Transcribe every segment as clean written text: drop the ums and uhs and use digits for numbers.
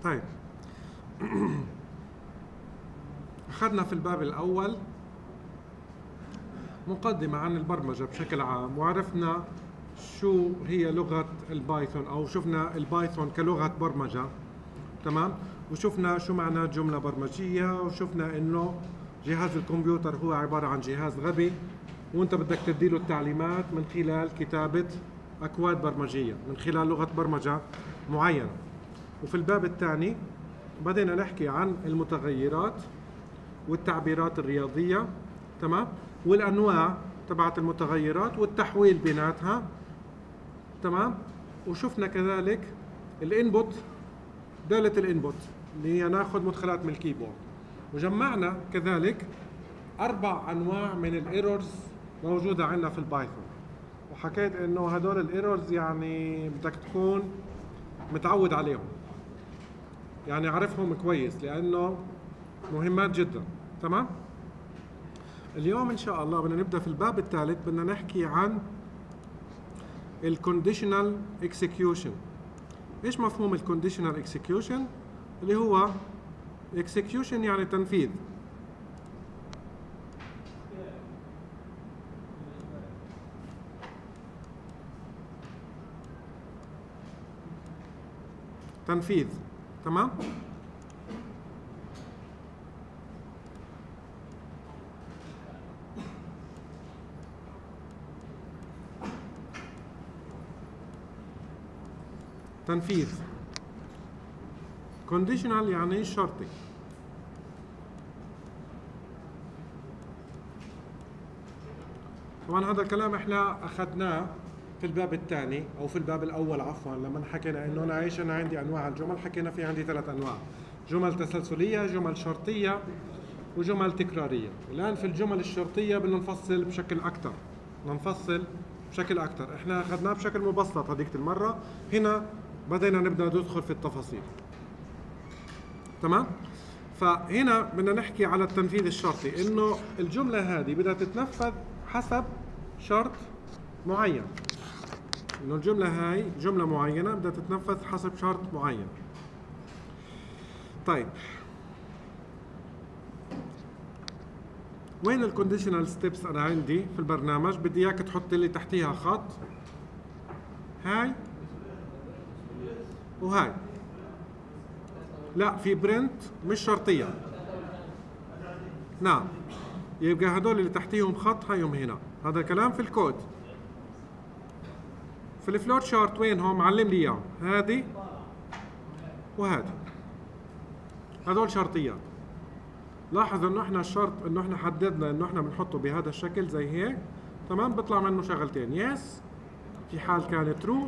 طيب أخذنا في الباب الأول مقدمة عن البرمجة بشكل عام، وعرفنا شو هي لغة البايثون، أو شفنا البايثون كلغة برمجة، تمام؟ وشفنا شو معنى جملة برمجية، وشفنا إنه جهاز الكمبيوتر هو عبارة عن جهاز غبي، وأنت بدك تديله التعليمات من خلال كتابة أكواد برمجية، من خلال لغة برمجة معينة. وفي الباب الثاني بدينا نحكي عن المتغيرات والتعبيرات الرياضية، تمام؟ والأنواع تبعت المتغيرات والتحويل بيناتها، تمام؟ وشفنا كذلك الانبوت، دالة الانبوت اللي هي ناخذ مدخلات من الكيبورد، وجمعنا كذلك 4 أنواع من الايرورز موجودة عندنا في البايثون، وحكيت انه هدول الايرورز يعني بدك تكون متعود عليهم، يعني عارفهم كويس لانه مهمات جدا، تمام؟ اليوم ان شاء الله بدنا نبدا في الباب الثالث، بدنا نحكي عن الكونديشنال اكسكيوشن. ايش مفهوم الكونديشنال اكسكيوشن؟ اللي هو اكسكيوشن يعني تنفيذ، تنفيذ، تمام؟ تنفيذ conditional يعني شرطي. طبعا هذا الكلام احنا اخذناه في الباب الثاني او في الباب الاول عفوا، لما حكينا انه انا عندي انواع الجمل، حكينا في عندي 3 انواع: جمل تسلسليه، جمل شرطيه، وجمل تكراريه. الان في الجمل الشرطيه بدنا نفصل بشكل اكثر. احنا اخذناه بشكل مبسط هذيك المره، هنا بدينا نبدا ندخل في التفاصيل، تمام؟ فهنا بدنا نحكي على التنفيذ الشرطي، انه الجمله هذه بدها تتنفذ حسب شرط معين، انه الجمله هاي جمله معينه بدها تتنفذ حسب شرط معين. طيب وين الكونديشنال ستيبس؟ انا عندي في البرنامج بدي اياك تحط لي تحتيها خط، هاي وهاي. لا، في برنت مش شرطيه، نعم، يبقى هدول اللي تحتيهم خط هيهم هنا، هذا كلام في الكود. في الفلوت شارت وينهم؟ معلم لي اياهم، هذه وهذه، هذول شرطيات. لاحظ انه احنا الشرط انه احنا حددنا انه احنا بنحطه بهذا الشكل زي هيك، تمام؟ بيطلع منه شغلتين، يس في حال كان ترو،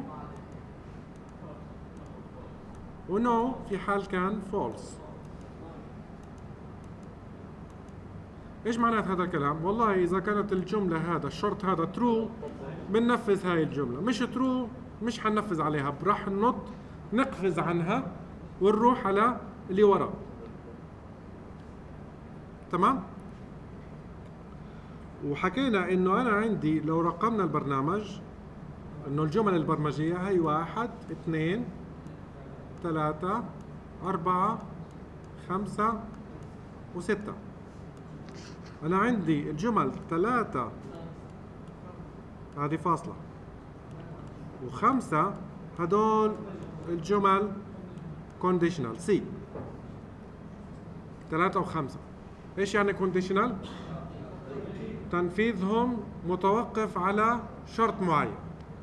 ونو في حال كان فولس. ايش معنات هذا الكلام؟ والله اذا كانت الجمله هذا الشرط هذا ترو بننفذ هاي الجمله، مش ترو مش حننفذ عليها، راح نقفز عنها ونروح على اللي ورا، تمام؟ وحكينا انه انا عندي لو رقمنا البرنامج انه الجمل البرمجيه هي 1 2 3 4 5 و6. أنا عندي الجمل 3 هذه فاصلة، و5 هدول الجمل كونديشنال سي. 3 و5 إيش يعني كونديشنال؟ تنفيذهم متوقف على شرط معين.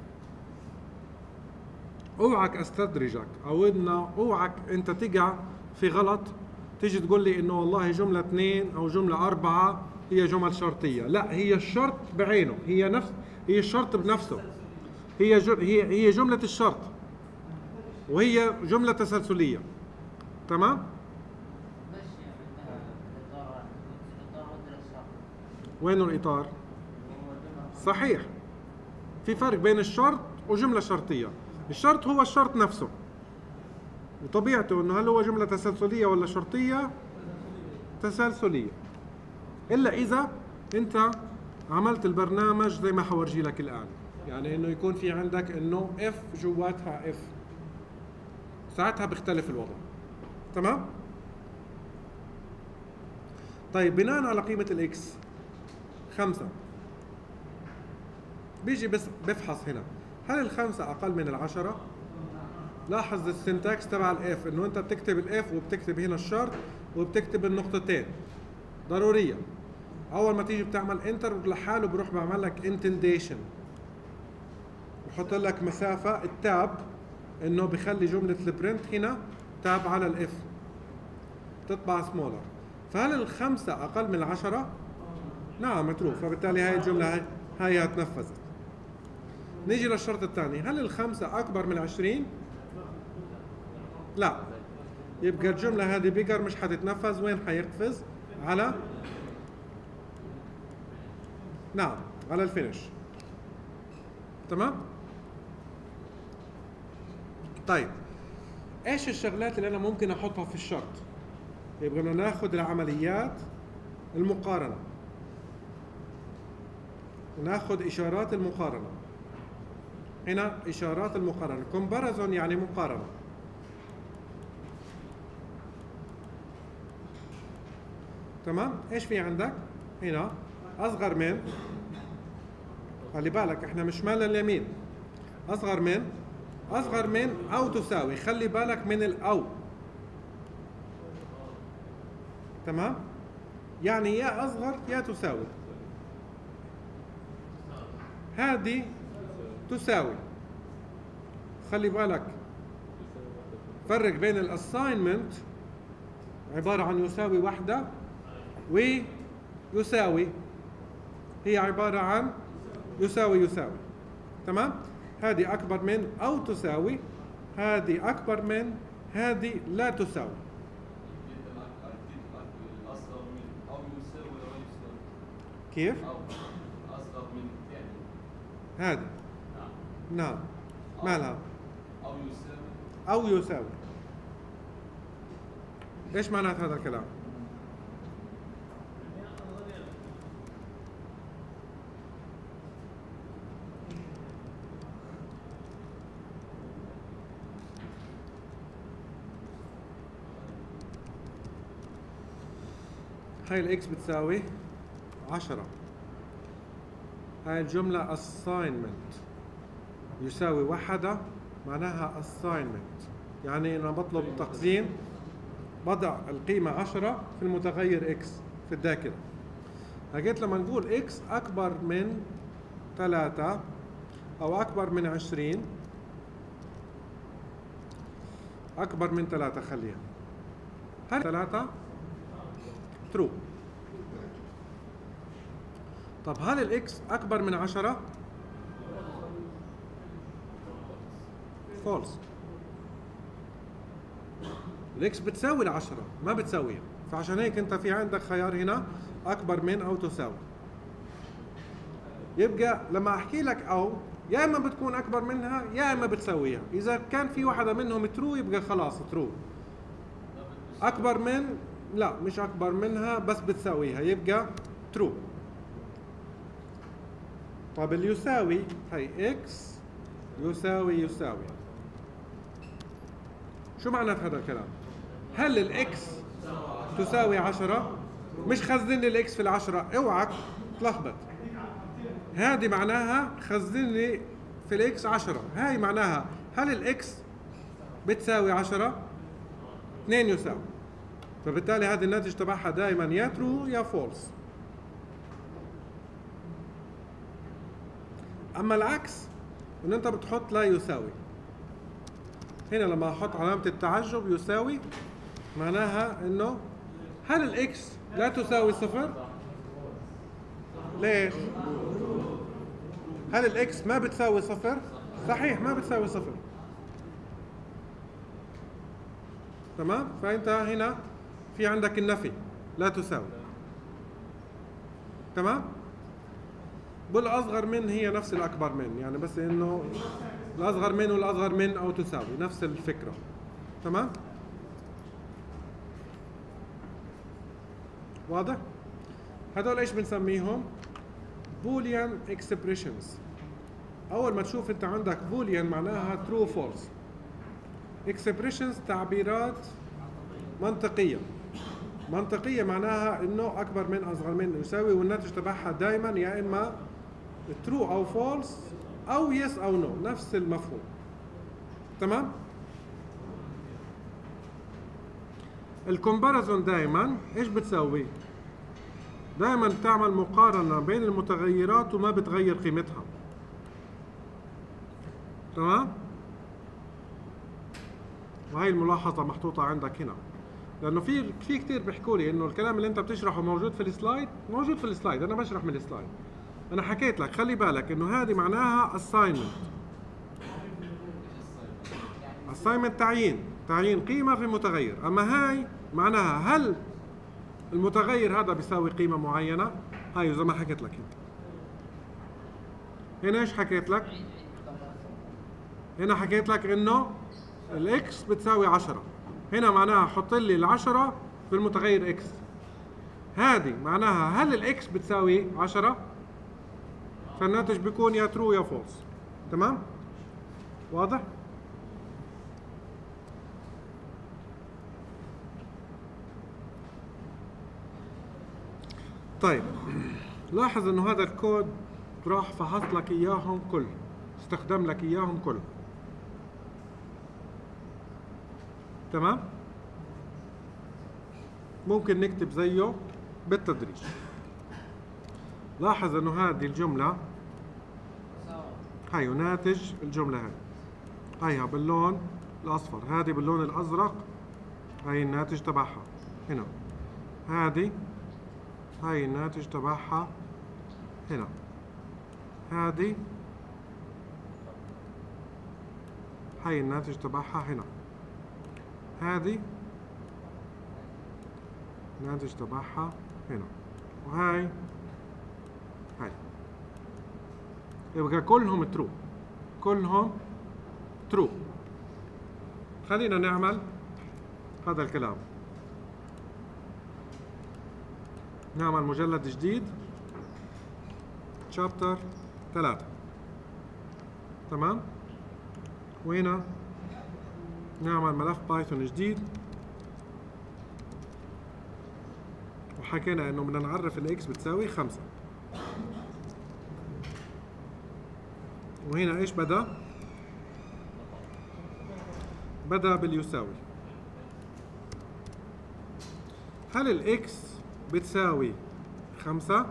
اوعك استدرجك، او انه اوعك انت تقع في غلط تيجي تقول لي انه والله جمله 2 او جمله 4 هي جمل شرطيه. لا، هي الشرط بعينه، هي الشرط بنفسه، هي جمله الشرط، وهي جمله تسلسليه، تمام؟ وين الاطار؟ صحيح، في فرق بين الشرط وجمله شرطيه. الشرط هو الشرط نفسه وطبيعته انه هل هو جمله تسلسليه ولا شرطيه؟ تسلسليه، الا اذا انت عملت البرنامج زي ما حورجي لك الان، يعني انه يكون في عندك انه اف جواتها اف، ساعتها بيختلف الوضع. تمام؟ طيب بناء على قيمة الاكس 5 بيجي بس بفحص هنا هل الخمسة أقل من العشرة؟ لاحظ السنتكس تبع الاف انه انت بتكتب الاف وبتكتب هنا الشرط وبتكتب النقطتين ضرورية. أول ما تيجي بتعمل انتر لحاله بروح بعمل لك انتنديشن، بحط لك مسافة التاب انه بخلي جملة البرنت هنا تاب على الاف تطبع سمولر. فهل الخمسة أقل من العشرة؟ نعم ترو، فبالتالي هاي الجملة هاي اتنفذت. نيجي للشرط الثاني، هل الخمسة أكبر من 20؟ لا، يبقى الجملة هذه بيجر مش حتتنفذ. وين حيقفز؟ على نعم على الفينش. تمام؟ طيب ايش الشغلات اللي انا ممكن احطها في الشرط؟ يبقى بدنا ناخذ العمليات المقارنة، ناخذ اشارات المقارنة. هنا اشارات المقارنة كومباريزون يعني مقارنة. تمام؟ ايش في عندك؟ هنا اصغر من، خلي بالك احنا مش مال اليمين، اصغر من او تساوي، خلي بالك من الاو. تمام؟ يعني يا اصغر يا تساوي. هذه تساوي، خلي بالك فرق بين الاساينمنت عبارة عن يساوي وحدة ويساوي، هي عبارة عن يساوي. تمام؟ هذه أكبر من أو تساوي، هذه أكبر من، هذه لا تساوي. كيف؟ أصغر من الثاني. هذه نعم مالها؟ أو يساوي. أو يساوي. إيش معنات هذا الكلام؟ هاي الاكس بتساوي 10. هاي الجملة assignment يساوي وحدة، معناها assignment يعني أنا بطلب تخزين، بضع القيمة 10 في المتغير x في الذاكرة. لقيت لما نقول x أكبر من 3 أو أكبر من 20، أكبر من 3 خليها، هل 3 true. طب هل الاكس اكبر من 10؟ فولس. الاكس بتساوي ال10 ما بتساويها، فعشان هيك انت في عندك خيار هنا اكبر من او تساوي. يبقى لما احكي لك او يا اما بتكون اكبر منها يا اما بتساويها. اذا كان في واحدة منهم ترو يبقى خلاص ترو. اكبر من لا مش اكبر منها بس بتساويها يبقى ترو. طب اليساوي هي اكس يساوي شو معنى هذا الكلام؟ هل الاكس تساوي 10؟ مش خزن لي الاكس في ال10، اوعك تلخبط. هذه معناها خزن لي في الاكس 10. هاي معناها هل الاكس بتساوي 10؟ 2 يساوي. فبالتالي هذا الناتج تبعها دائما يا ترو يا فولس. اما العكس ان انت بتحط لا يساوي. هنا لما احط علامة التعجب يساوي معناها انه هل الاكس لا تساوي 0؟ ليش؟ هل الاكس ما بتساوي 0؟ صحيح ما بتساوي 0. تمام؟ فانت هنا في عندك النفي لا تساوي. تمام؟ والأصغر من هي نفس الأكبر من، يعني بس إنه الأصغر من والأصغر من أو تساوي نفس الفكرة. تمام؟ واضح؟ هدول إيش بنسميهم؟ بوليان اكسبريشنز. أول ما تشوف أنت عندك بوليان معناها true false. اكسبريشنز تعبيرات منطقية. منطقية معناها انه اكبر من اصغر من يساوي، والناتج تبعها دائما يا اما true او false او yes او no، نفس المفهوم. تمام؟ الكومباريزون دائما ايش بتسوي؟ دائما بتعمل مقارنة بين المتغيرات وما بتغير قيمتها. تمام؟ وهي الملاحظة محطوطة عندك هنا، لأنه في كثير بيحكوا لي إنه الكلام اللي أنت بتشرحه موجود في السلايد، موجود في السلايد، أنا بشرح من السلايد. أنا حكيت لك خلي بالك إنه هذه معناها assignment. assignment تعيين قيمة في متغير، أما هاي معناها هل المتغير هذا بيساوي قيمة معينة؟ هاي زي ما حكيت لك هنا. هنا ايش حكيت لك؟ هنا حكيت لك إنه الإكس بتساوي 10. هنا معناها حط لي العشرة في المتغير إكس. هذه معناها هل الإكس بتساوي 10؟ فالناتج بيكون يا ترو يا فولس. تمام؟ واضح؟ طيب لاحظ انه هذا الكود راح فحص لك اياهم كل، استخدم لك اياهم كل. تمام؟ ممكن نكتب زيه بالتدريج. لاحظ انه هذه الجملة هاي ناتج الجملة هايها باللون الاصفر، هذه باللون الازرق، هاي الناتج تبعها هنا، هذه هاي الناتج تبعها هنا، هذه هاي الناتج تبعها هنا، هذه الناتج تبعها هنا، وهاي هاي. يبقى كلهم ترو، كلهم ترو. خلينا نعمل هذا الكلام، نعمل مجلد جديد شابتر 3. تمام؟ وهنا نعمل ملف بايثون جديد، وحكينا انه بدنا نعرف الاكس بتساوي 5. وهنا ايش بدأ؟ بدأ باليساوي. هل الاكس بتساوي 5؟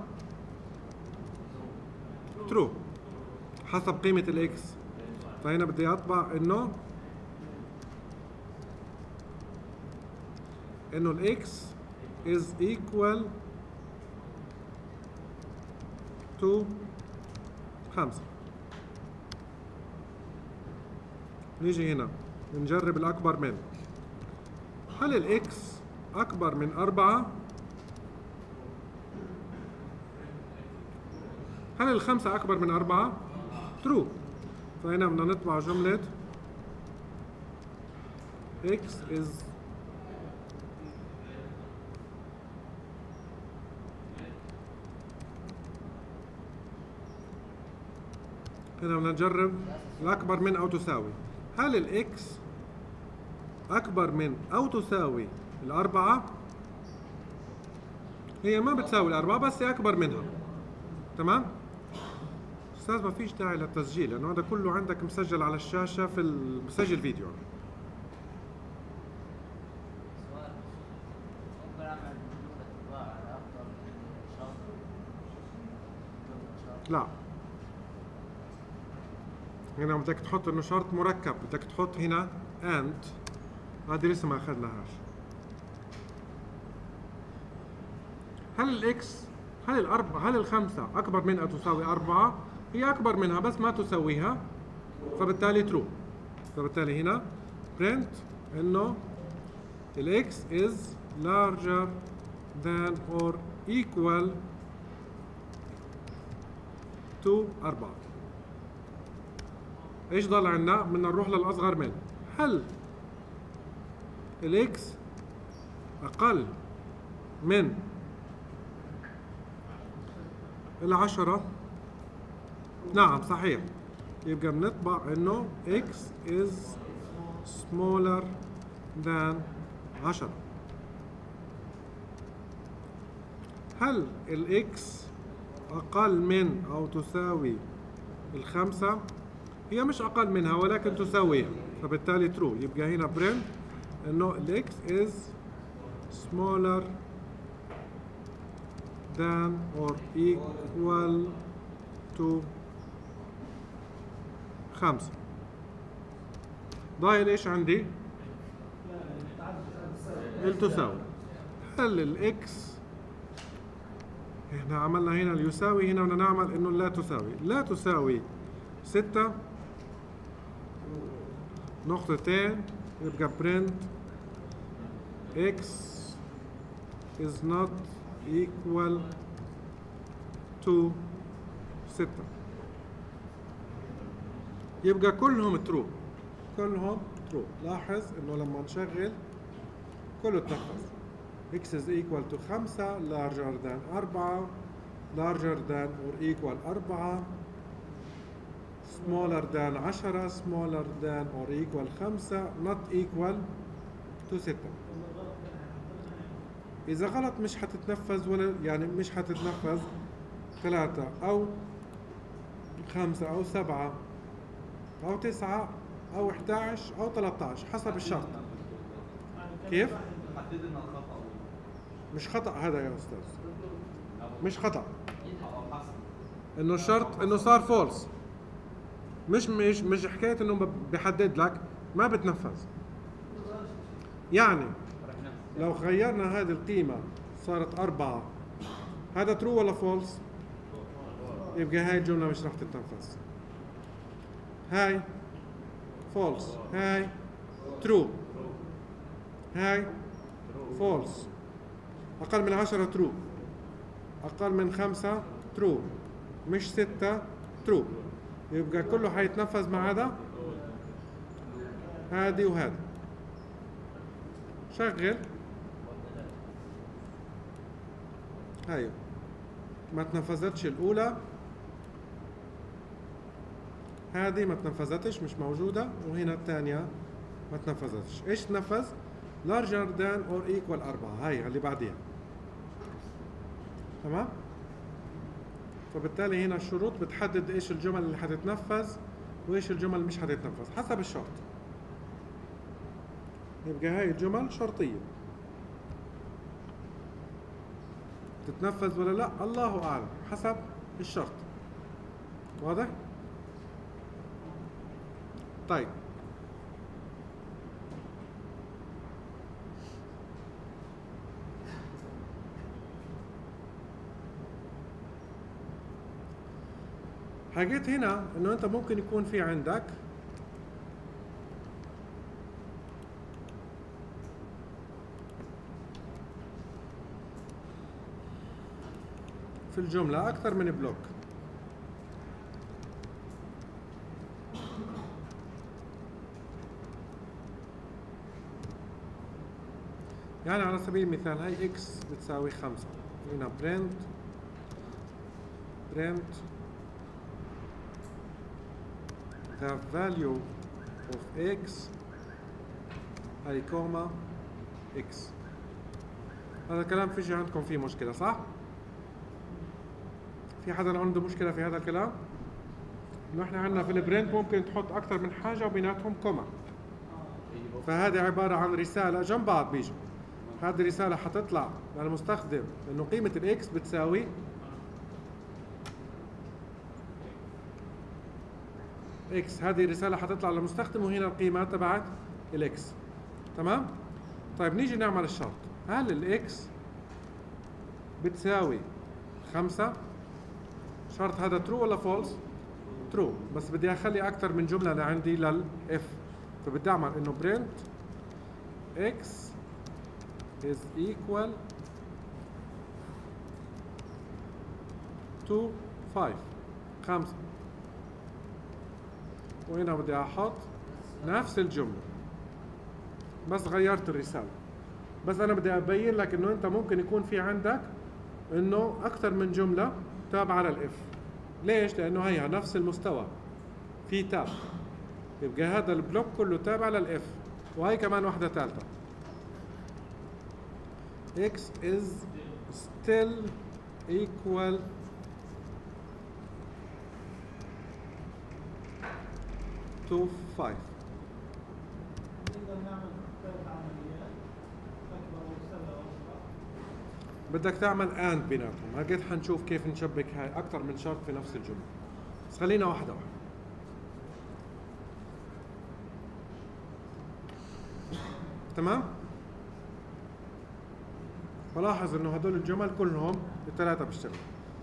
ترو حسب قيمة الاكس. فهنا بدي اطبع انه الاكس is equal to 5. نيجي هنا نجرب الأكبر من. هل الإكس أكبر من 4؟ هل الخمسة أكبر من 4؟ true. فهنا بدنا نطبع جملة x is هنا بدنا نجرب الأكبر من أو تساوي. هل الإكس أكبر من أو تساوي 4؟ هي ما بتساوي 4 بس هي أكبر منها. تمام؟ أستاذ ما فيش داعي للتسجيل لأنه هذا كله عندك مسجل على الشاشة في مسجل فيديو. لا، هنا بدك تحط انه شرط مركب، بدك تحط هنا and. هذه لسه ما اخذناهاش. هل الاكس هل الخمسة اكبر من او تساوي 4؟ هي اكبر منها بس ما تساويها، فبالتالي true. فبالتالي هنا print انه الاكس is larger than or equal to 4. ايش ضل عندنا؟ بدنا نروح للاصغر من. هل الاكس اقل من 10؟ نعم صحيح. يبقى بنطبع انه x is smaller than 10. هل الاكس اقل من او تساوي الخمسة؟ هي مش اقل منها ولكن تساويها، فبالتالي ترو. يبقى هنا برنت انه الاكس is smaller than or equal to 5. ضايل ايش عندي؟ التساوي. هل الاكس احنا عملنا هنا اليساوي، هنا بدنا نعمل انه لا تساوي. لا تساوي 6 نقطتين، يبقى برنت x is not equal to 6. يبقى كلهم ترو، كلهم ترو. لاحظ انه لما نشغل كله تنفذ. x is equal to 5 larger than 4 larger than or equal 4 smaller than 10 smaller than or equal 5 not equal to 6. إذا غلط مش حتتنفذ، ولا يعني مش حتتنفذ 3 أو 5 أو 7 أو 9 أو 11 أو 13 حسب الشرط. كيف؟ حددنا الخطأ. مش خطأ هذا يا أستاذ، مش خطأ. إنه الشرط إنه صار فولس، مش حكاية إنه بحدد لك ما بتنفذ. يعني لو غيرنا هذه القيمة صارت 4، هذا ترو ولا فولس؟ يبقى هاي الجملة مش راح تتنفذ. هاي فولس، هاي ترو، هاي فولس. أقل من 10 ترو، أقل من 5 ترو، مش 6 ترو. يبقى كله حيتنفذ ما عدا هادي وهذا. شغل هاي ما تنفذتش الأولى، هذه ما تنفذتش مش موجودة، وهنا الثانية ما تنفذتش. ايش تنفذ؟ larger than or equal 4، هاي اللي بعديها. تمام؟ فبالتالي هنا الشروط بتحدد ايش الجمل اللي حتتنفذ وايش الجمل اللي مش حتتنفذ حسب الشرط. يبقى هاي الجمل شرطية، تتنفذ ولا لا الله اعلم حسب الشرط. واضح؟ طيب حكيت هنا انه انت ممكن يكون في عندك في الجملة أكثر من بلوك. يعني على سبيل المثال هاي x بتساوي 5، هنا print the value of x هاي كوما x. هذا الكلام فيش عندكم فيه مشكلة صح؟ في حدا عنده مشكلة في هذا الكلام؟ إنه إحنا عندنا في البرنت ممكن تحط أكثر من حاجة وبيناتهم كوما. فهذه عبارة عن رسالة جنب بعض بيجوا. هذه الرسالة حتطلع للمستخدم إنه قيمة الإكس بتساوي إكس. هذه الرسالة حتطلع للمستخدم وهنا القيمة تبعت الإكس. تمام؟ طيب نيجي نعمل الشرط. هل الإكس بتساوي 5؟ شرط هذا ترو ولا فولس؟ ترو، بس بدي اخلي اكثر من جمله لعندي للاف، فبدي اعمل انه برنت x is equal to 5، وهنا بدي احط نفس الجمله بس غيرت الرساله. بس انا بدي ابين لك انه انت ممكن يكون في عندك انه اكثر من جمله تابعة للاف. ليش؟ لانه هي نفس المستوى في تاب، يبقى هذا البلوك كله تابع للاف. وهي كمان واحدة ثالثة، x is still equal to 5. نقدر نعمل 3 عمليات أكبر وسهلة وأسرع. بدك تعمل and بيناتهم، هكذا حنشوف كيف نشبك هاي أكثر من شرط في نفس الجملة. بس خلينا واحدة واحدة. تمام؟ بلاحظ إنه هدول الجمل كلهم الثلاثة بيشتغلوا.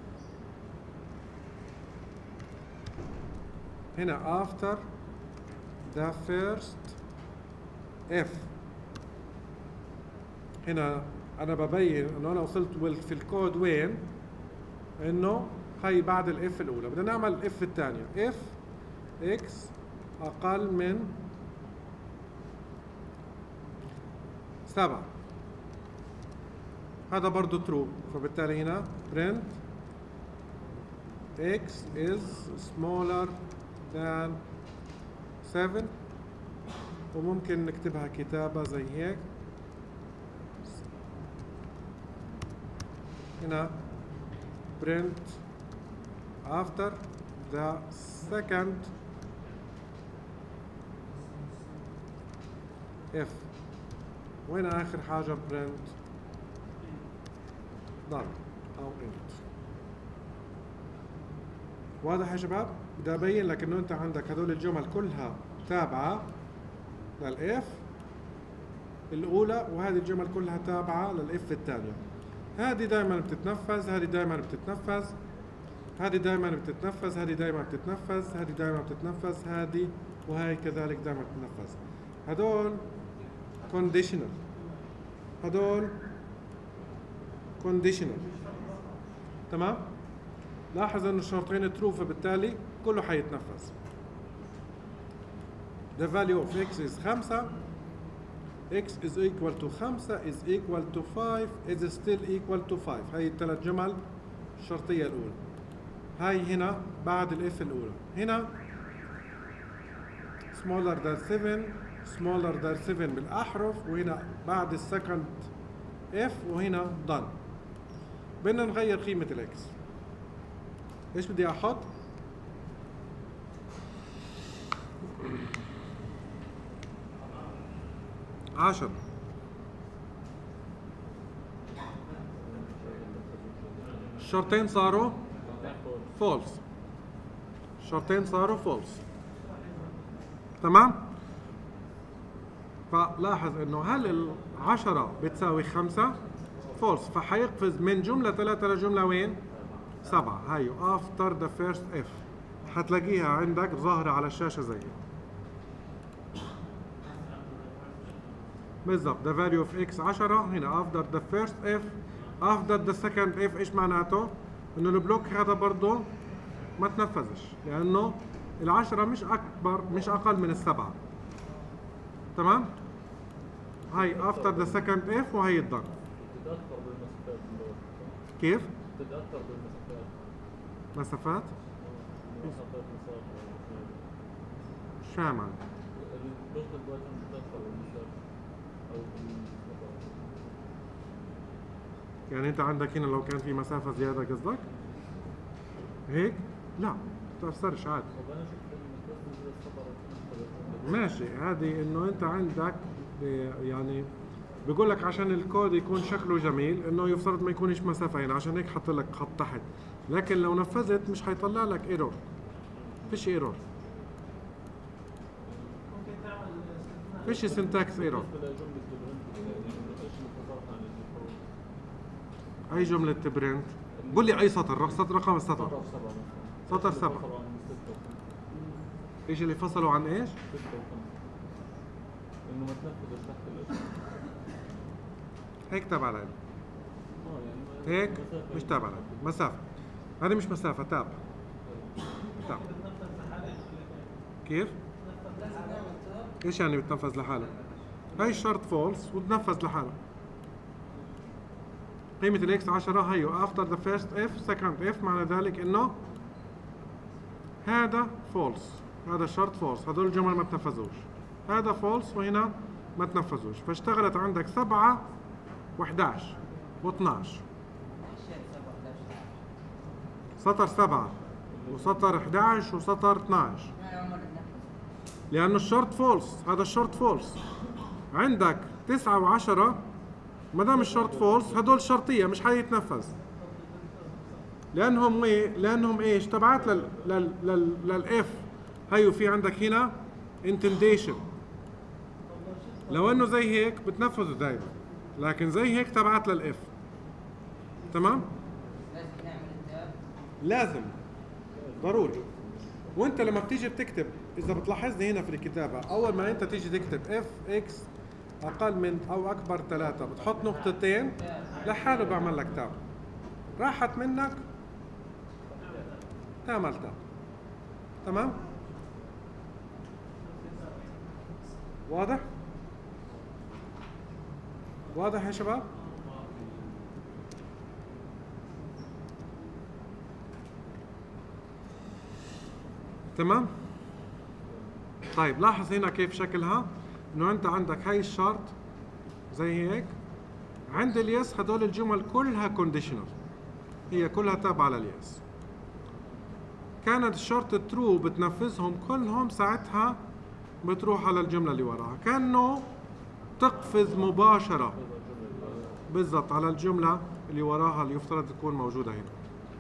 هنا after the first if. هنا أنا ببين إنه أنا وصلت في الكود وين؟ إنه هي بعد الاف الأولى، بدنا نعمل الاف الثانية، if x أقل من 7. هذا برضو true، فبالتالي هنا print x is smaller than 7، وممكن نكتبها كتابة زي هيك. هنا print after the second if. وين آخر حاجة print done أو int. واضح يا شباب؟ بدي أبين لك إنه أنت عندك هدول الجمل كلها تابعة للإف الأولى، وهذه الجمل كلها تابعة للإف الثانية. هذه دائما بتتنفذ، هذه دائما بتتنفذ، هذه دائما بتتنفذ، هذه دائما بتتنفذ، هذه دائما بتتنفذ، هذه وهي كذلك دائما بتتنفذ. هدول conditional، هدول conditional. تمام؟ لاحظ انه الشرطين true، فبالتالي كله حيتنفذ. The value of x is 5، x is equal to 5 is equal to 5 is still equal to 5. هاي الثلاث جمل الشرطية الأولى. هاي هنا بعد الاف الأولى. هنا smaller than 7 smaller than 7 بالأحرف، وهنا بعد السكند اف، وهنا done. بدنا نغير قيمة الاكس. ايش بدي احط؟ عشرة. الشرطين صاروا فولس، الشرطين صاروا فولس. تمام؟ فلاحظ انه هل 10 بتساوي 5؟ فولس، فحيقفز من جملة 3 لجملة وين؟ 7. هاي after the first if حتلاقيها عندك ظاهرة على الشاشة زي بالضبط. the value of x 10 هنا after the first if after the second if. ايش معناته؟ انه البلوك هذا برضه ما تنفذش، لانه العشرة مش اكبر مش اقل من 7. تمام؟ هاي after the second if وهي الضغط. كيف؟ تتأثر بالمسافات. مسافات؟ مسافات شو فاهم عنك؟ ضغط البايثون بتتأثر بالمسافة أو بالمسافات. يعني أنت عندك هنا لو كان في مسافة زيادة قصدك؟ هيك؟ لا، ما بتأثرش عادي. طب أنا شفت المسافة الصفر ماشي، هذه إنه أنت عندك يعني بيقول لك عشان الكود يكون شكله جميل انه يفترض ما يكونش مسافه هنا، عشان هيك حط لك خط تحت. لكن لو نفذت مش حيطلع لك ايرور، فيش ايرور، ممكن تعمل فيش سنتاكس ايرور. اي جمله تبرنت؟ قول لي اي سطر، سطر رقم السطر. سطر 7. ايش اللي فصلوا عن ايش؟ انه ما تنفذش تحت الاسم. هيك تابع لها، هيك مش تابع لها. مسافة، هذه مش مسافة، تاب. تاب. كيف؟ ايش يعني بتنفذ لحالها؟ هاي الشرط فولس وتنفذ لحالها. قيمة الاكس 10 هيو after the first if second if، معنى ذلك انه هذا فولس، هذا الشرط فولس، هذول الجمل ما تنفذوش. هذا فولس وهنا ما تنفذوش، فاشتغلت عندك 7 و11 و12. سطر 7 وسطر 11 وسطر 12. لأنه الشرط فولس، هذا الشرط فولس. عندك 9 و10، ما دام الشرط فولس هدول شرطية مش حيتنفذ. لأنهم إيه؟ لأنهم إيش؟ تبعات للإف. هيو في عندك هنا انتنديشن. لو إنه زي هيك بتنفذه دايما، لكن زي هيك تبعات للإف. تمام؟ لازم ضروري. وانت لما بتيجي بتكتب، اذا بتلاحظني هنا في الكتابه، اول ما انت تيجي تكتب اف اكس اقل من او اكبر 3 بتحط نقطتين لحاله بعمل لك تاب. راحت منك تعمل تاب. تمام؟ واضح؟ واضح يا شباب؟ تمام؟ طيب لاحظ هنا كيف شكلها، انه انت عندك هاي الشرط زي هيك، عند اليس هدول الجمل كلها كونديشنال، هي كلها تابعة لليس. كانت الشرط ترو بتنفذهم كلهم، ساعتها بتروح على الجملة اللي وراها، كأنه تقفز مباشرة بالضبط على الجملة اللي وراها اللي يفترض تكون موجودة هنا.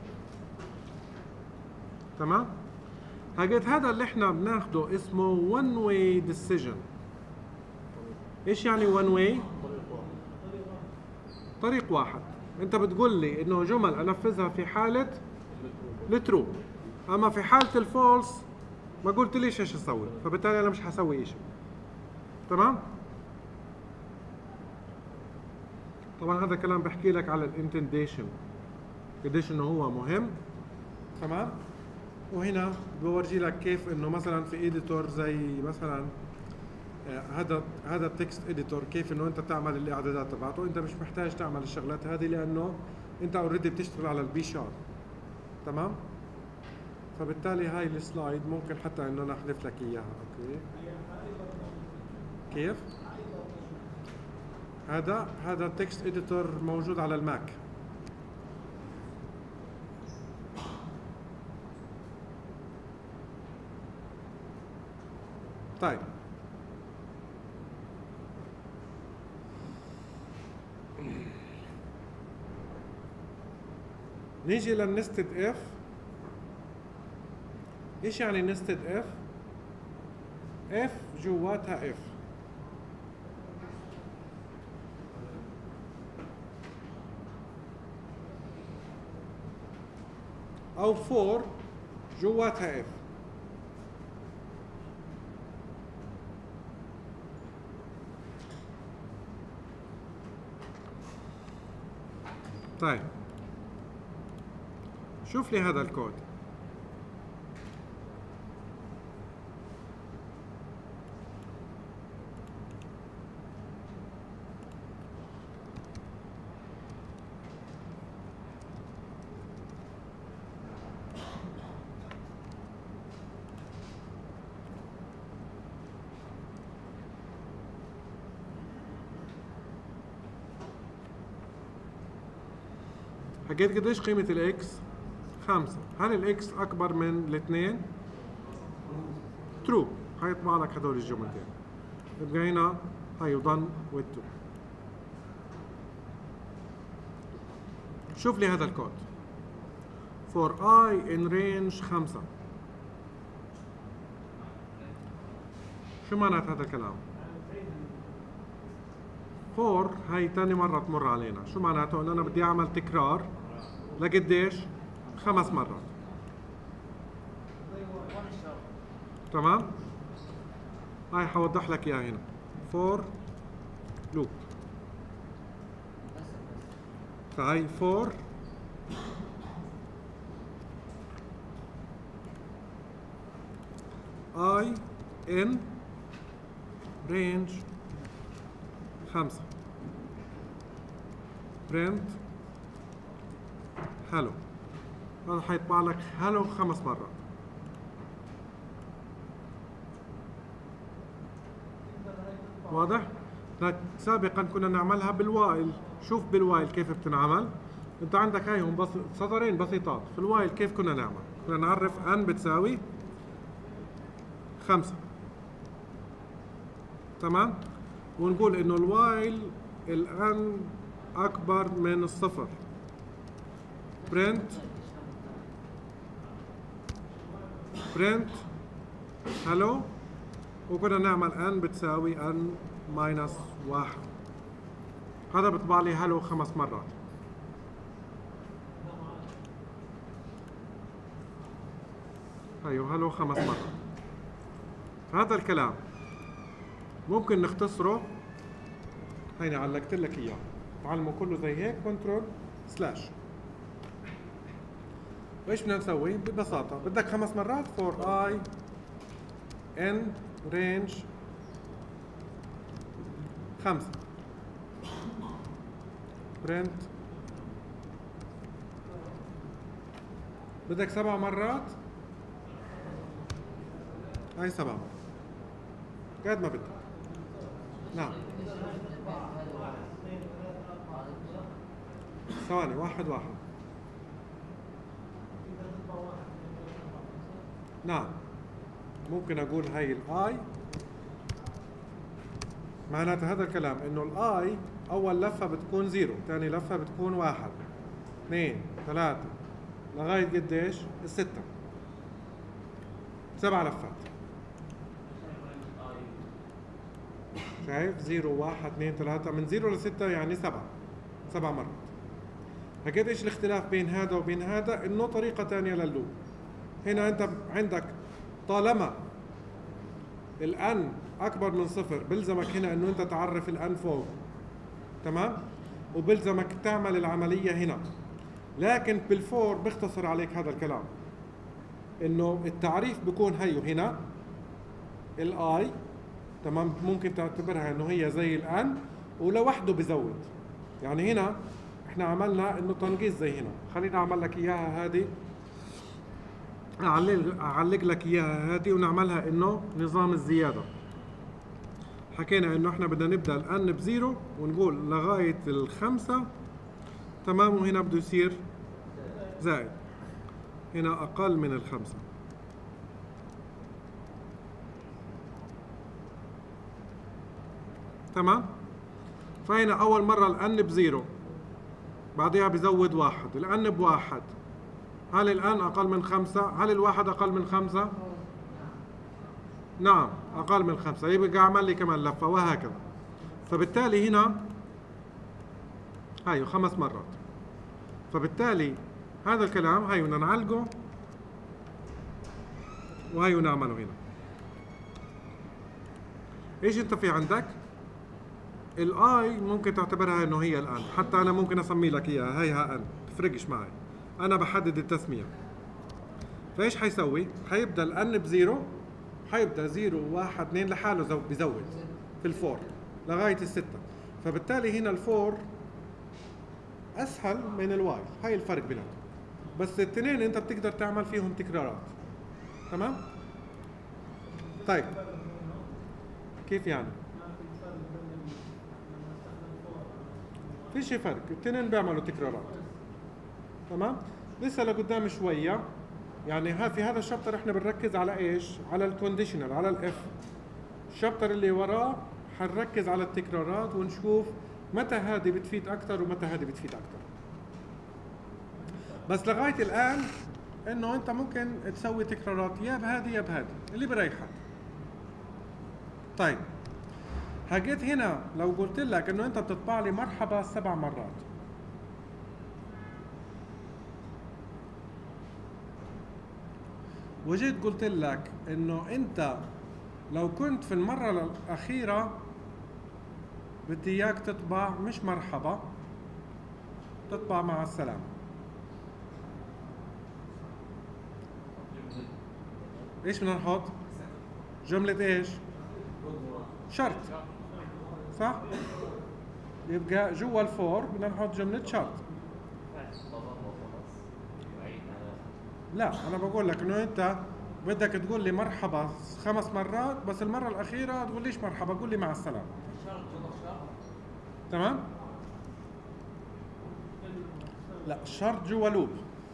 تمام؟ هذا اللي احنا بناخده اسمه one way decision. ايش يعني one way؟ طريق واحد. انت بتقول لي انه جمل انفذها في حالة الترو، اما في حالة الفولس ما قلت ليش ايش اسوي، فبالتالي انا مش حسوي شيء. تمام؟ طبعا هذا الكلام بحكي لك على الانتنديشن قديش انه هو مهم. تمام؟ وهنا بورجي لك كيف انه مثلا في اديتور زي مثلا هذا التكست اديتور، كيف انه انت تعمل الاعدادات تبعته. انت مش محتاج تعمل الشغلات هذه لانه انت اوريدي بتشتغل على البي شارب. تمام؟ فبالتالي هاي السلايد ممكن حتى انه انا احذف لك اياها. اوكي كيف؟ هذا التكست اديتور موجود على الماك. طيب نيجي للنستد اف. ايش يعني نستد اف؟ اف جواتها اف. او فور جواتها اف. طيب شوف لي هذا الكود. حكيت قديش قيمة الاكس؟ 5. هل الاكس اكبر من الاثنين؟ ترو، حيطبع لك هدول الجملتين. يبقى هنا هي done with 2. شوف لي هذا الكود. for I in range 5. شو معنات هذا الكلام؟ for هي تاني مرة تمر علينا. شو معناته؟ انه انا بدي اعمل تكرار لقديش؟ 5 مرات. تمام؟ هاي حوضح لك اياها هنا. for loop. فهي for I in range 5 print hello. هذا حيطبع لك hello 5 مرات. واضح؟ سابقا كنا نعملها بالوايل. شوف بالوايل كيف بتنعمل. انت عندك هاي هم بس سطرين بسيطات. في الوايل كيف كنا نعمل؟ كنا نعرف ان بتساوي 5 تمام، ونقول انه الوايل الان اكبر من الصفر برنت هلو، وكنا نعمل ان بتساوي ان ماينس 1. هذا بيطبع لي هلو 5 مرات. ايوه هلو 5 مرات. هذا الكلام ممكن نختصره، هيني علقت لك اياه، تعلموا كله زي هيك كنترول سلاش. وايش بدنا نسوي؟ ببساطة بدك 5 مرات for I in range 5 print. بدك 7 مرات، هاي 7 مرات قد ما بدك. نعم ثواني، 1 1. نعم ممكن اقول هاي الاي، معناتها هذا الكلام انه الاي اول لفه بتكون 0، ثاني لفه بتكون 1 2 3 لغايه قديش؟ ال6 7 لفات. شايف 0 1 2 3 من 0 ل 6 يعني 7 مرات. هكذا ايش الاختلاف بين هذا وبين هذا؟ انه طريقه ثانيه لللوب. هنا انت عندك طالما الان اكبر من 0 بلزمك هنا انه انت تعرف الان فوق تمام، وبلزمك تعمل العمليه هنا. لكن بالفور بيختصر عليك هذا الكلام، انه التعريف بيكون هيو هنا الاي تمام، ممكن تعتبرها انه هي زي الان ولوحده بزود. يعني هنا احنا عملنا انه تنقيص زي هنا، خليني اعمل لك اياها هذه، اعلق لك اياها هذه ونعملها انه نظام الزياده. حكينا انه احنا بدنا نبدا الان بزيرو ونقول لغايه ال5 تمام، وهنا بده يصير زائد، هنا اقل من ال5 تمام. فهنا اول مره الان بزيرو، بعدها بزود 1، الان ب1. هل الان اقل من 5؟ هل الواحد اقل من 5؟ نعم اقل من 5، يبقى اعمل لي كمان لفه وهكذا. فبالتالي هنا هاي 5 مرات. فبالتالي هذا الكلام هاي بدنا نعلقه وهي نعمله هنا. ايش انت في عندك؟ الاي ممكن تعتبرها انه هي الان، حتى انا ممكن اسمي لك اياها هيها ان، تفرقش معي، انا بحدد التسميه. فايش حيسوي؟ حيبدا الان بزيرو، حيبدا 0 1 2 لحاله بزود في الفور لغايه ال6. فبالتالي هنا الفور اسهل من الواي، هاي الفرق بينهم. بس الاثنين انت بتقدر تعمل فيهم تكرارات تمام. طيب كيف يعني؟ فيش فرق، الاثنين بيعملوا تكرارات تمام. لسه لقدام شويه، يعني في هذا الشابتر احنا بنركز على ايش؟ على الكونديشنال، على الاف. الشابتر اللي وراه حنركز على التكرارات ونشوف متى هذه بتفيد اكثر ومتى هذه بتفيد اكثر. بس لغايه الان انه انت ممكن تسوي تكرارات يا بهذه يا بهذه اللي بريحك. طيب هجيت هنا لو قلت لك انه انت بتطبع لي مرحبا 7 مرات، وجيت قلت لك انه انت لو كنت في المرة الأخيرة بدي اياك تطبع مش مرحبا، تطبع مع السلامة. ايش بدنا نحط؟ جملة ايش؟ شرط، صح؟ يبقى جوا الفور بدنا نحط جملة شرط. لا انا بقول لك انه انت بدك تقول لي مرحبا 5 مرات، بس المرة الأخيرة تقول ليش مرحبا، قول لي مع السلامة. تمام؟ لا الشرط جوا لوب.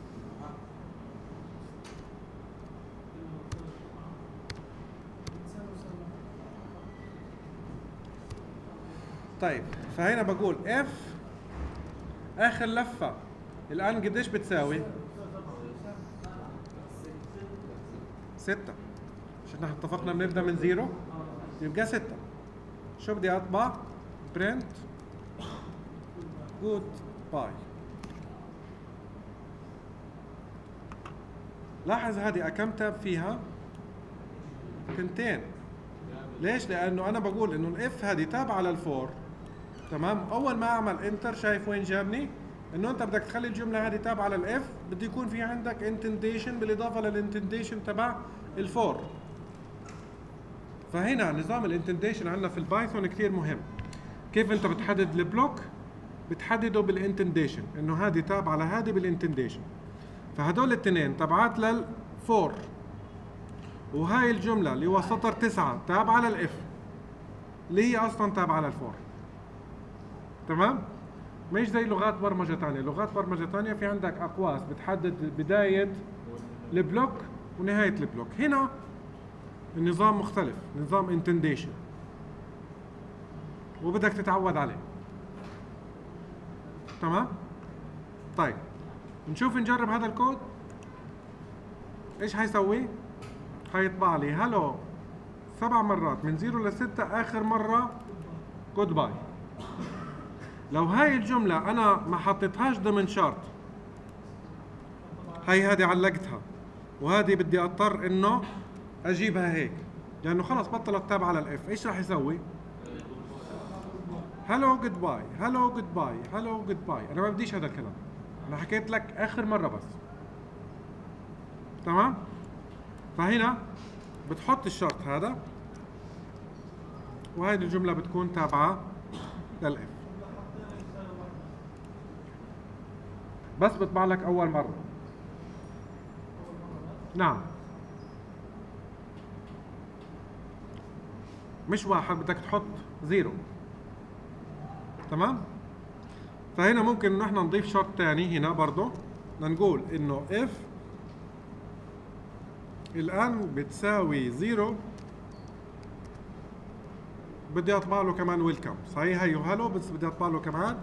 طيب فهنا بقول اف اخر لفه الان قديش بتساوي؟ 6 عشان نحن اتفقنا بنبدا من 0 يبقى 6. شو بدي اطبع؟ برنت جود باي. لاحظ هذه كم تاب فيها؟ 2. ليش؟ لانه انا بقول انه الاف هذه تابعه للفور. تمام؟ اول ما اعمل انتر شايف وين جابني؟ انه انت بدك تخلي الجمله هذه تابعه للاف، بده يكون في عندك انتنديشن بالاضافه للانتنديشن تبع الفور. فهنا نظام الانتنديشن عندنا في البايثون كثير مهم. كيف انت بتحدد البلوك؟ بتحدده بالانتنديشن، انه هذه تابعه لهذه بالانتنديشن. فهدول الاثنين تبعات للفور، وهاي الجمله اللي هو سطر 9 تابعه للاف اللي هي اصلا تابعه للفور. تمام؟ مش زي لغات برمجه ثانيه، لغات برمجه ثانيه في عندك اقواس بتحدد بدايه البلوك ونهايه البلوك. هنا النظام مختلف، نظام انتنديشن، وبدك تتعود عليه. تمام؟ طيب نشوف نجرب هذا الكود. ايش حيسوي؟ حيطبع لي هلو 7 مرات من 0 ل 6، اخر مره جود باي. لو هاي الجمله انا ما حطيتهاش ضمن شرط، هذه علقتها وهذه بدي اضطر انه اجيبها هيك لانه خلص بطلت تابعه للاف، ايش راح يسوي؟ هلو جود باي، هلو جود باي، هلو جود باي. انا ما بديش هذا الكلام، انا حكيت لك اخر مره بس. تمام؟ فهنا بتحط الشرط هذا وهذه الجمله بتكون تابعه للاف، بس بطبع لك اول مره. نعم، مش 1، بدك تحط 0. تمام؟ فهنا ممكن نحن نضيف شرط ثاني هنا برضه، لنقول انه اف الان بتساوي 0، بدي اطبع له كمان ويلكم. صحيح هي هلو، بس بدي اطبع له كمان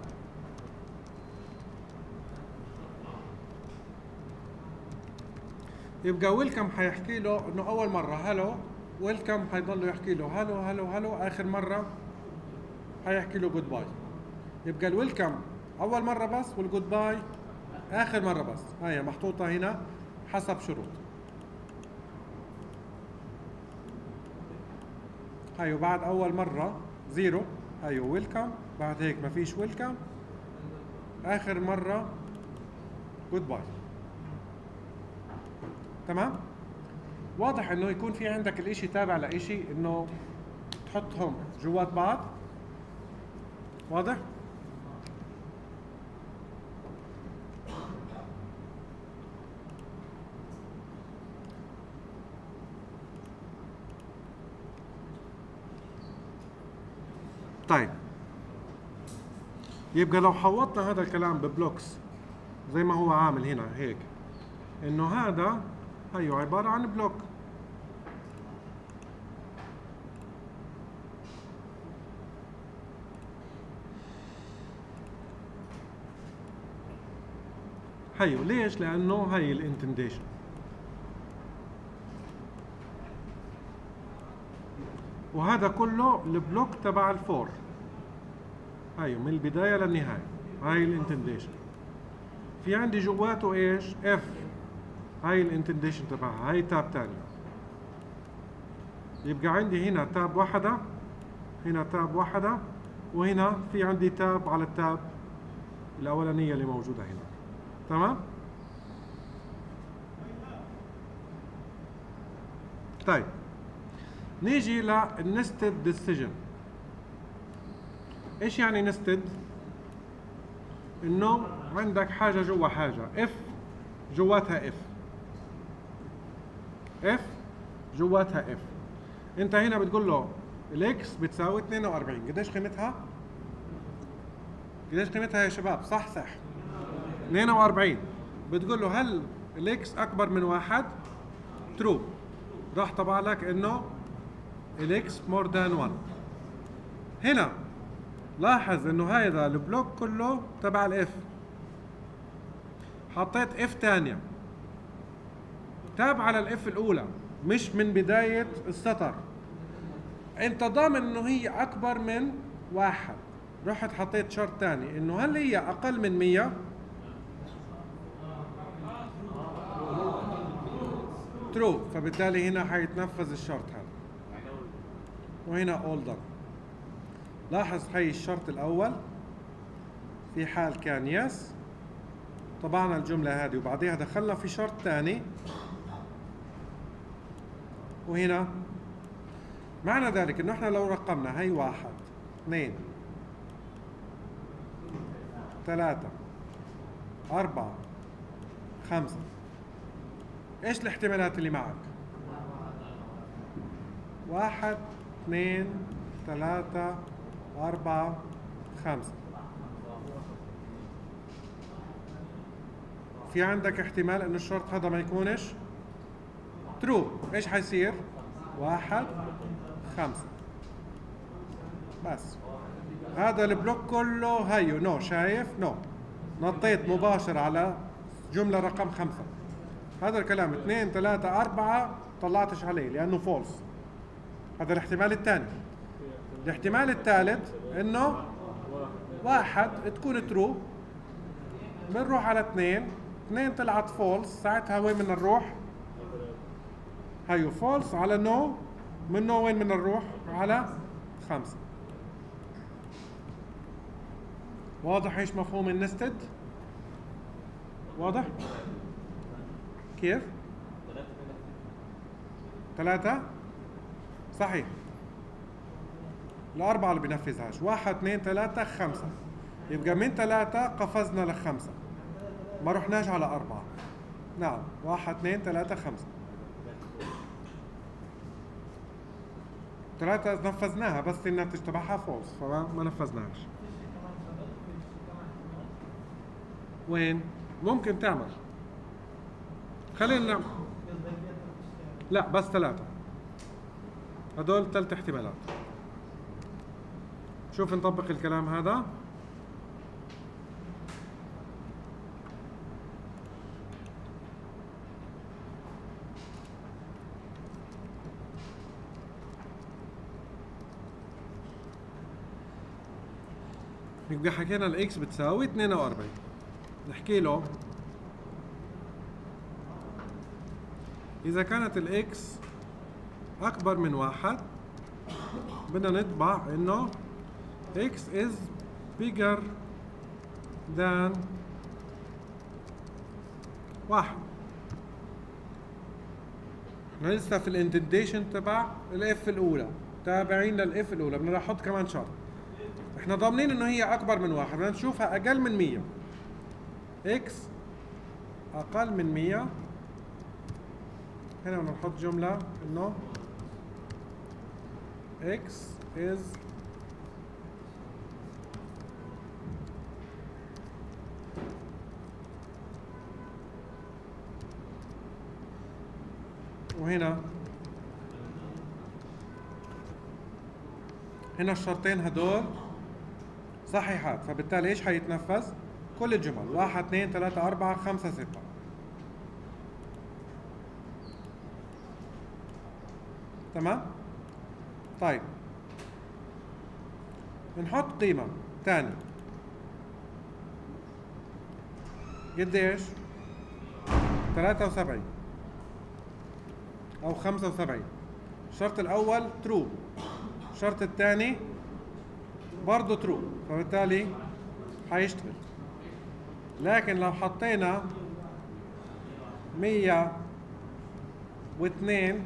يبقى ويلكم. حيحكي له انه اول مره هلو، ويلكم حيضل يحكي له هلو هلو هلو، اخر مره حيحكي له جود باي. يبقى الويلكم اول مره بس، والجود باي اخر مره بس. هي محطوطه هنا حسب شروط. هيو بعد اول مره 0 هيو ويلكم، بعد هيك ما فيش ويلكم، اخر مره جود باي. تمام؟ واضح انه يكون في عندك الاشي تابع لاشي، انه تحطهم جوات بعض. واضح؟ طيب يبقى لو حوطنا هذا الكلام ببلوكس زي ما هو عامل هنا هيك، انه هذا هيو عبارة عن بلوك، هيو. ليش؟ لانه هي الانتنديشن. وهذا كله البلوك تبع الفور، هيو من البداية للنهاية. هاي الانتنديشن. في عندي جواته ايش؟ اف، هاي الانتنديشن تبعها، هاي تاب تانية. يبقى عندي هنا تاب واحدة، هنا تاب واحدة، وهنا في عندي تاب على التاب الأولانية اللي موجودة هنا. تمام؟ طيب نيجي للنستد ديسيجن. ايش يعني نستد؟ انه عندك حاجة جوا حاجة، اف جواتها اف، اف جواتها اف. انت هنا بتقول له الاكس بتساوي 42، قديش قيمتها؟ قديش قيمتها يا شباب؟ صح صح. 42 بتقول له هل الاكس اكبر من واحد؟ ترو. راح طبع لك انه الاكس مور ذان 1. هنا لاحظ انه هذا البلوك كله تبع الاف، حطيت اف ثانيه تابعه للاف الاولى مش من بدايه السطر. انت ضامن انه هي اكبر من واحد، رحت حطيت شرط ثاني انه هل هي اقل من 100؟ ترو، فبالتالي هنا حيتنفذ الشرط هذا. وهنا all done. لاحظ هي الشرط الاول في حال كان يس طبعنا الجملة هذه وبعديها دخلنا في شرط ثاني، وهنا معنى ذلك انه احنا لو رقمنا هي 1 2 3 4 5، ايش الاحتمالات اللي معك؟ 1 2 3 4 5. في عندك احتمال انه الشرط هذا ما يكونش ترو، ايش حيصير؟ 1 5. بس هذا البلوك كله هيو نو، شايف؟ نو، نطيت مباشر على جملة رقم 5. هذا الكلام 2 3 4 طلعتش عليه لانه فولس. هذا الاحتمال الثاني. الاحتمال الثالث انه 1 تكون ترو، بنروح على 2 طلعت فولس، ساعتها وين بدنا نروح؟ هيو فولس على نو، من نو وين بدنا نروح؟ على 5. واضح ايش مفهوم النستد؟ واضح؟ كيف؟ 3 صحيح. الأربعة اللي بنفذهاش 1 2 3 5، يبقى من 3 قفزنا ل5 ما رحناش على 4. نعم 1 2 3 5. 3 نفذناها بس الناتج تبعها فولس فما نفذناهاش. وين؟ ممكن تعمل، خلينا لا بس 3 هدول 3 احتمالات. شوف نطبق الكلام هذا. يبقى حكينا الاكس بتساوي 42. نحكي له إذا كانت الإكس أكبر من 1 بدنا نطبع إنه X is bigger than 1. احنا لسه في الاندنتيشن تبع الإف الأولى، تابعين للإف الأولى، بدنا نحط كمان شرط. احنا ضامنين إنه هي أكبر من 1، بدنا نشوفها أقل من 100. X أقل من 1، هنا بدنا نحط جملة إنه X is وهنا الشرطين هدول صحيحات، فبالتالي ايش حيتنفذ؟ كل الجمل 1 2 3 4 5 6. تمام؟ طيب نحط قيمة ثانية قديش؟ 73 أو 75. الشرط الأول ترو، الشرط الثاني برضه ترو، فبالتالي حيشتغل. لكن لو حطينا 102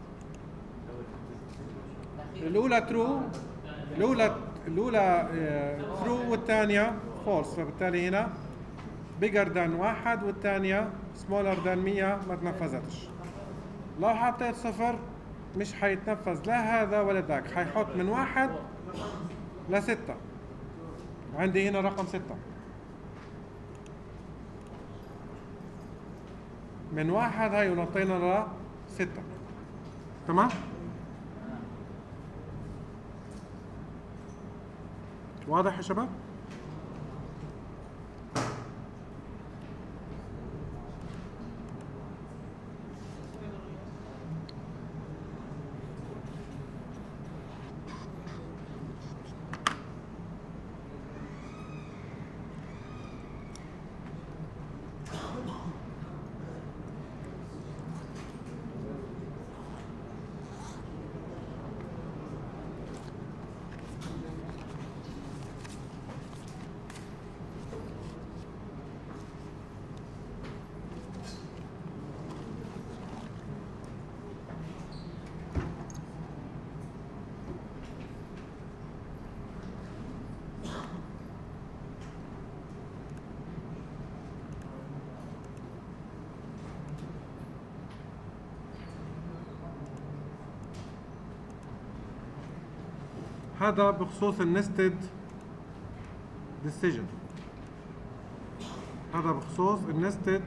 الأولى ترو، الأولى ترو والثانية فولس، فبالتالي هنا bigger than 1 والثانية smaller than 100 ما تنفذتش. لو حطيت 0 مش حيتنفذ لا هذا ولا ذاك، حيحط من 1 ل 6. عندي هنا رقم 6. من 1 هاي ونطينا ل6. تمام؟ واضح يا شباب؟ هذا بخصوص النستد ديسيجن. هذا بخصوص النستد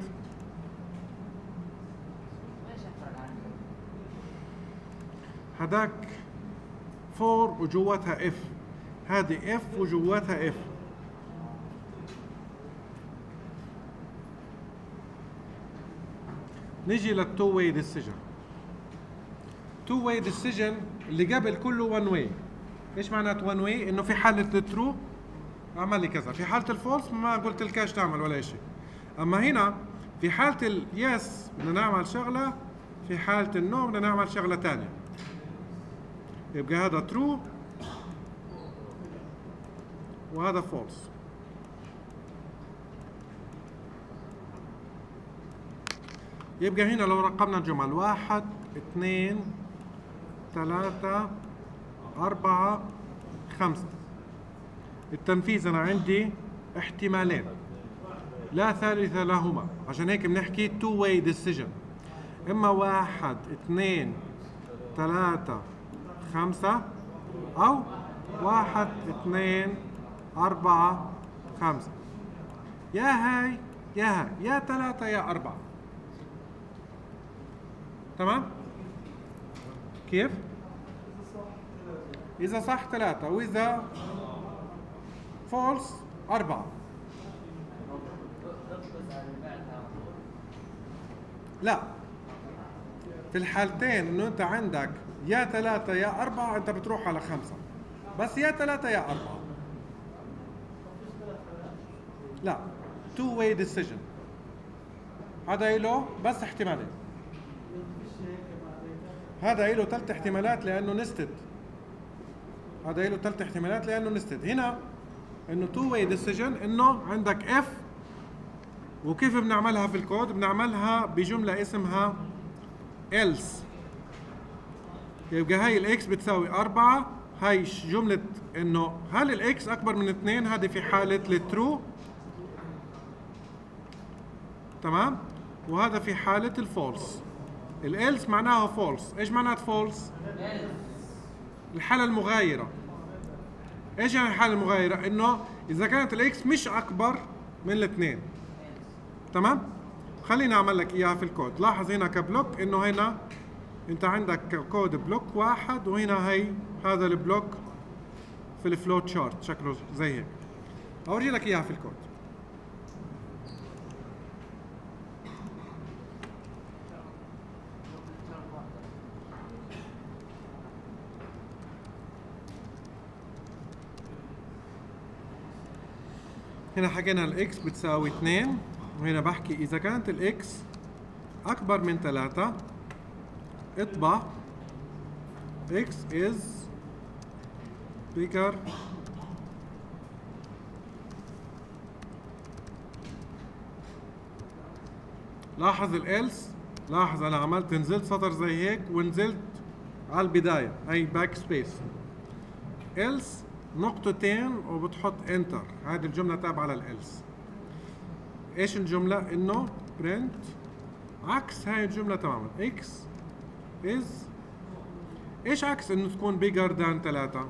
هذاك 4 وجواتها اف، هذه اف وجواتها اف. نيجي للتو واي ديسيجن. تو واي ديسيجن اللي قبل كله 1 واي. ايش معناته 1 واي؟ انه في حاله الترو اعمل لي كذا، في حاله الفولس ما قلت لكاش تعمل ولا شيء. اما هنا في حاله اليس بدنا نعمل شغله، في حاله النو بدنا نعمل شغله ثانيه. يبقى هذا ترو وهذا فولس. يبقى هنا لو رقمنا الجمل 1 2 3 4 5، التنفيذ أنا عندي احتمالين لا ثالث لهما، عشان هيك بنحكي تو واي ديسيجن. إما 1 2 3 5 أو 1 2 4 5. يا هاي يا هاي، يا 3 يا 4. تمام؟ كيف؟ إذا صح 3 وإذا فولس 4. لا، في الحالتين إنه أنت عندك يا 3 يا 4 أنت بتروح على 5، بس يا 3 يا 4. لا، تو واي ديسيجن. هذا له بس احتمالين، هذا له 3 احتمالات لأنه نستد. هذا له 3 احتمالات لأنه نستد. هنا إنه تو واي ديسيجن إنه عندك اف، وكيف بنعملها في الكود؟ بنعملها بجملة اسمها else. يبقى هاي الاكس بتساوي 4، هاي جملة إنه هل الاكس أكبر من 2، هذه في حالة الترو. تمام؟ وهذا في حالة الفولس. الالس معناها فولس. ايش معنات فولس؟ الحالة المغايرة. ايش يعني الحالة المغايرة؟ انه اذا كانت الاكس مش اكبر من الاثنين. تمام؟ خليني اعمل لك اياها في الكود. لاحظ هنا كبلوك انه هنا انت عندك كود بلوك 1، وهنا هي هذا البلوك في الفلوت شارت شكله زي هيك. اورجي لك اياها في الكود. هنا حكينا الاكس بتساوي 2، وهنا بحكي اذا كانت الاكس اكبر من 3 اطبع x is bigger لاحظ الالس. لاحظ انا عملت نزلت سطر زي هيك ونزلت على البداية، هي باك سبيس. else نقطتين وبتحط انتر. هذه الجملة تابعة للالس. ايش الجملة؟ انه print عكس هاي الجملة تماما. x is ايش عكس انه تكون bigger than 3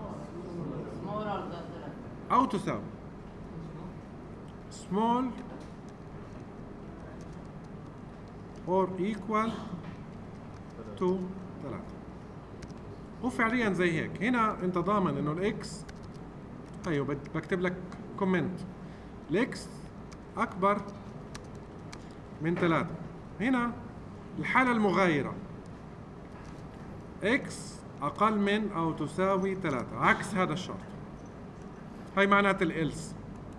او تساوي small or equal to 3. وفعليا زي هيك. هنا انت ضامن انه الاكس، ايوه بكتب لك كومنت، الاكس اكبر من 3. هنا الحالة المغايرة اكس اقل من او تساوي 3 عكس هذا الشرط. هاي معنات الإلس،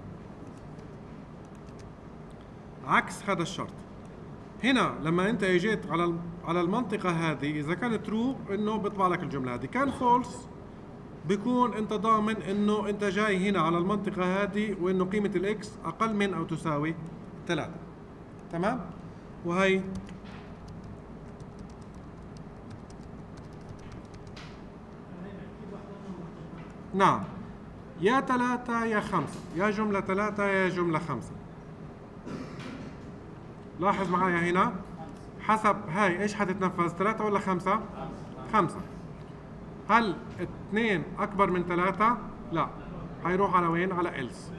عكس هذا الشرط. هنا لما انت اجيت على المنطقة هذه، اذا كان ترو انه بيطبع لك الجملة هذه، كان فولس بيكون انت ضامن انه انت جاي هنا على المنطقة هذه وانه قيمة الاكس اقل من او تساوي 3. تمام؟ وهي نعم، يا 3 يا 5، يا جملة 3 يا جملة 5. لاحظ معايا هنا حسب هاي ايش حتتنفذ، 3 ولا 5؟ 5. هل 2 أكبر من 3؟ لا، حيروح على وين؟ على إلس.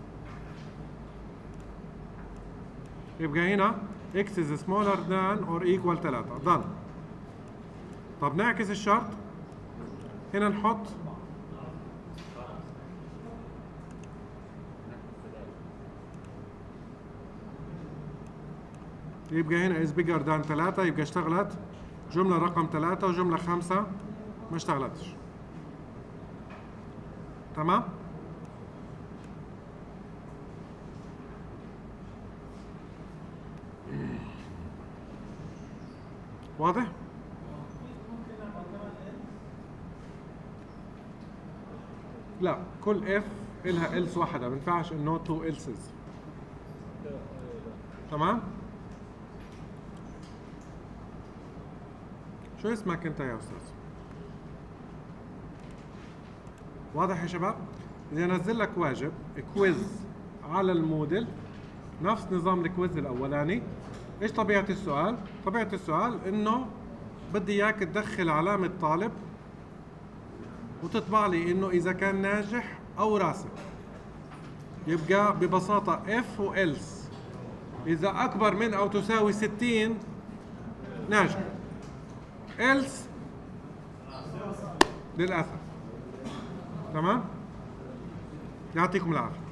يبقى هنا x is smaller than or equal 3. done. طب نعكس الشرط، هنا نحط يبقى هنا is bigger than 3، يبقى اشتغلت جملة رقم 3 وجملة 5 ما اشتغلتش. تمام؟ واضح؟ لا، كل اف إلها إلس واحدة، ما ينفعش انه تو إلسز. تمام؟ شو اسمك انت يا استاذ؟ واضح يا شباب؟ بدي انزل لك واجب كويز على الموديل، نفس نظام الكويز الاولاني. ايش طبيعة السؤال؟ طبيعة السؤال انه بدي اياك تدخل علامة طالب وتطبع لي انه اذا كان ناجح او راسب. يبقى ببساطة اف والس، اذا اكبر من او تساوي 60 ناجح، إلس للأسف. تمام؟ يعطيكم العافية.